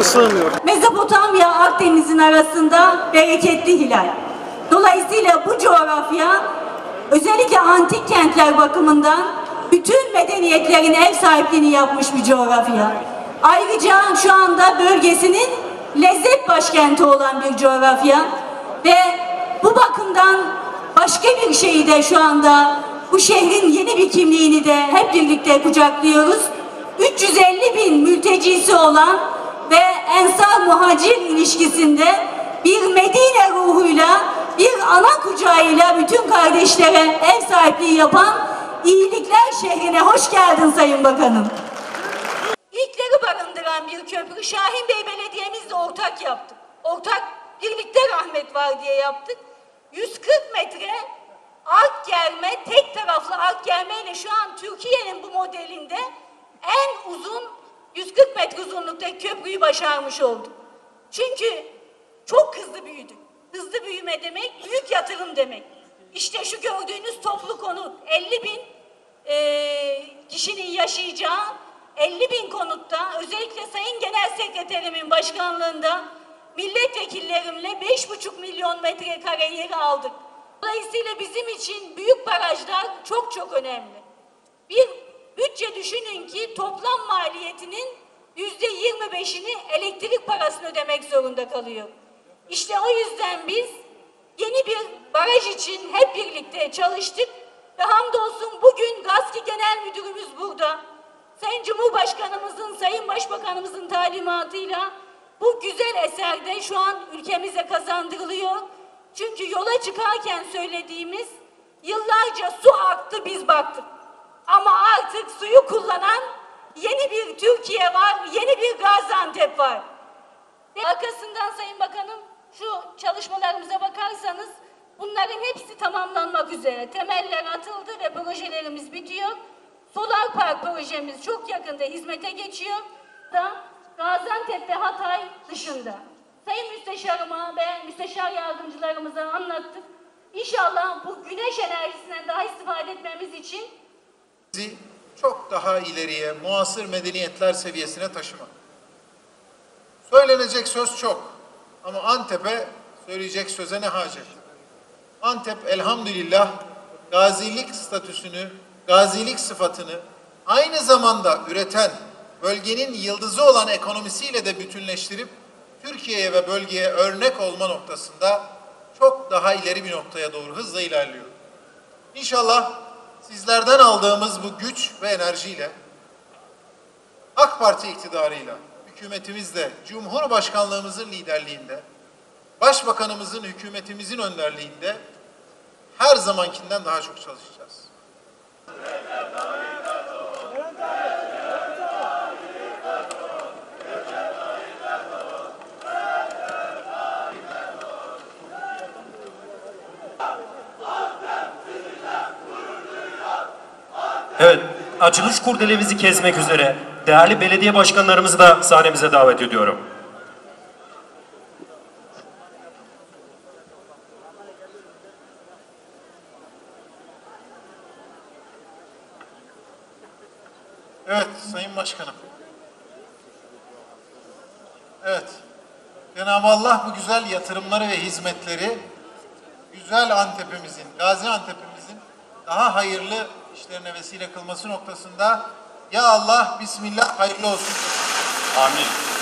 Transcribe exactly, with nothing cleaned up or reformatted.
sığmıyor. Mezopotamya Akdeniz'in arasında bereketli hilal. Dolayısıyla bu coğrafya özellikle antik kentler bakımından bütün medeniyetlerin ev sahipliğini yapmış bir coğrafya. Ayrıca şu anda bölgesinin lezzet başkenti olan bir coğrafya ve bu bakımdan başka bir şeyi de şu anda bu şehrin yeni bir kimliğini de hep birlikte kucaklıyoruz. üç yüz elli bin mültecisi olan ve Ensar Muhacir ilişkisinde bir Medine ruhuyla, bir ana kucağıyla bütün kardeşlere ev sahipliği yapan İyilikler şehrine hoş geldin Sayın Bakanım. İlkleri barındıran bir köprü Şahin Bey Belediye'mizle ortak yaptık. Ortak birlikte rahmet var diye yaptık. yüz kırk metre ark germe, tek taraflı ark germe ile şu an Türkiye'nin bu modelinde en uzun yüz kırk metre uzunluktaki köprüyü başarmış olduk. Çünkü çok hızlı büyüdü. Hızlı büyüme demek, büyük yatırım demek. İşte şu gördüğünüz toplu konut, elli bin e, kişinin yaşayacağı elli bin konutta, özellikle Sayın Genel Sekreterimin başkanlığında milletvekillerimle beş buçuk milyon metrekare yeri aldık. Dolayısıyla bizim için büyük barajlar çok çok önemli. Bir bütçe düşünün ki toplam maliyetinin yüzde yirmi beşini elektrik parasını ödemek zorunda kalıyor. İşte o yüzden biz yeni bir baraj için hep birlikte çalıştık ve hamdolsun bugün GASKİ Genel Müdürümüz burada. Sayın Cumhurbaşkanımızın, Sayın Başbakanımızın talimatıyla bu güzel eserde şu an ülkemize kazandırılıyor. Çünkü yola çıkarken söylediğimiz yıllarca su aktı biz baktık. Ama artık suyu kullanan yeni bir Türkiye var, yeni bir Gaziantep var. Ve arkasından Sayın Bakanım şu çalışmalarımıza bakarsanız bunların hepsi tamamlanmak üzere. Temeller atıldı ve projelerimiz bitiyor. Solar Park projemiz çok yakında hizmete geçiyor. Da Gaziantep ve Hatay dışında. Sayın Müsteşarıma ve Müsteşar Yardımcılarımıza anlattık. İnşallah bu güneş enerjisinden daha istifade etmemiz için bizi çok daha ileriye, muasır medeniyetler seviyesine taşımak. Söylenecek söz çok ama Antep'e söyleyecek söze ne hacet? Antep elhamdülillah gazilik statüsünü, gazilik sıfatını aynı zamanda üreten, bölgenin yıldızı olan ekonomisiyle de bütünleştirip Türkiye'ye ve bölgeye örnek olma noktasında çok daha ileri bir noktaya doğru hızla ilerliyor. İnşallah sizlerden aldığımız bu güç ve enerjiyle AK Parti iktidarıyla, hükümetimizle, Cumhurbaşkanlığımızın liderliğinde, Başbakanımızın, hükümetimizin önderliğinde her zamankinden daha çok çalışacağız. Evet, açılış kurdelemizi kesmek üzere değerli belediye başkanlarımızı da sahnemize davet ediyorum. Evet, Sayın Başkanım. Evet, Cenab-ı Allah bu güzel yatırımları ve hizmetleri güzel Antep'imizin, Gaziantep'imizin daha hayırlı işlerine vesile kılması noktasında ya Allah, Bismillah, hayırlı olsun. Amin.